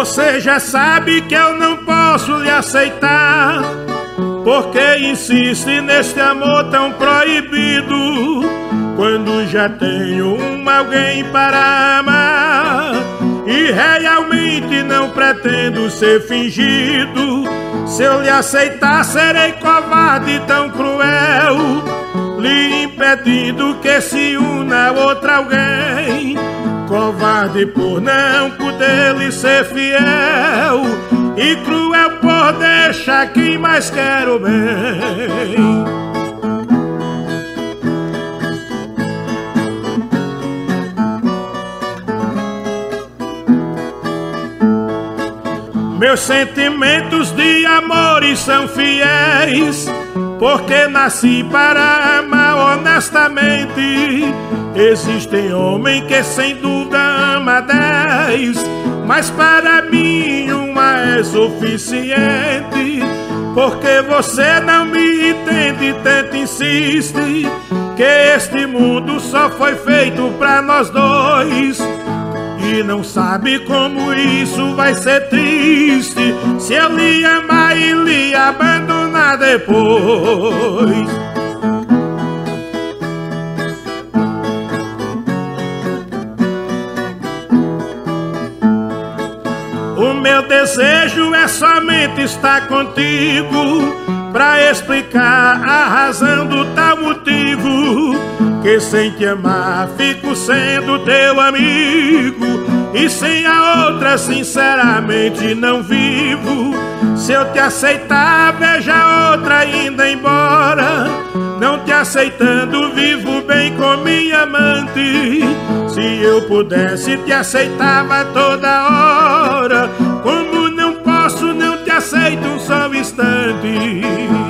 Você já sabe que eu não posso lhe aceitar, porque insiste neste amor tão proibido, quando já tenho alguém para amar. E realmente não pretendo ser fingido. Se eu lhe aceitar, serei covarde tão cruel, lhe impedindo que se una a outra alguém. Covarde por não poder lhe ser fiel, e cruel por deixar quem mais quero bem. Meus sentimentos de amor são fiéis, porque nasci para amar honestamente. Existem homens que sem dúvida ama 10, mas para mim uma é suficiente. Porque você não me entende, tenta insiste, que este mundo só foi feito pra nós dois. E não sabe como isso vai ser triste, se eu lhe amar e lhe abandonar depois. O meu desejo é somente estar contigo, pra explicar a razão do tal motivo, que sem te amar fico sendo teu amigo, e sem a outra sinceramente não vivo. Se eu te aceitar, veja outra indo embora. Não te aceitando, vivo bem com minha amante. Se eu pudesse, te aceitava toda hora. Como não posso, não te aceito um só instante.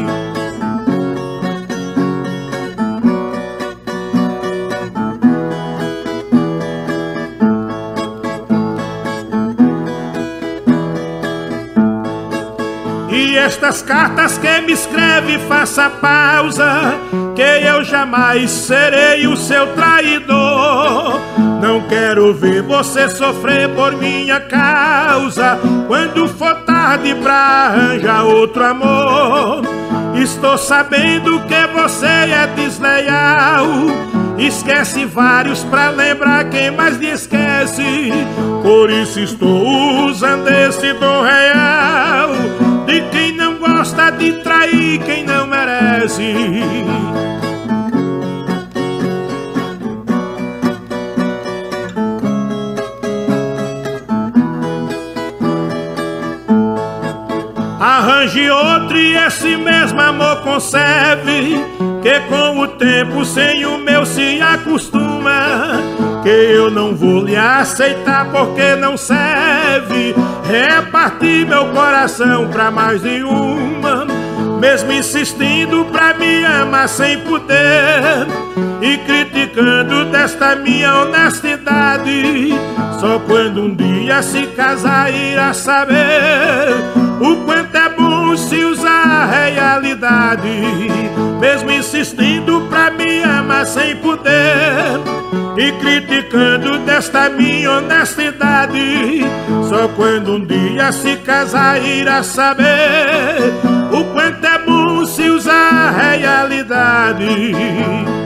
E estas cartas que me escreve, faça pausa, que eu jamais serei o seu traidor. Não quero ver você sofrer por minha causa, quando for tarde pra arranjar outro amor. Estou sabendo que você é desleal, esquece vários pra lembrar quem mais lhe esquece. Por isso estou usando esse dom real, de quem não gosta de trair quem não merece. Arranje outro e esse mesmo amor conserve, que com o tempo sem o meu se acostuma. Que eu não vou lhe aceitar porque não serve repartir meu coração pra mais de uma, mesmo insistindo pra me amar sem poder, e criticando desta minha honestidade. Só quando um dia se casar irá saber o quanto é bom se usar a realidade. Mesmo insistindo pra me amar sem poder, e criticando desta minha honestidade. Só quando um dia se casar irá saber o quanto é bom se usar a realidade.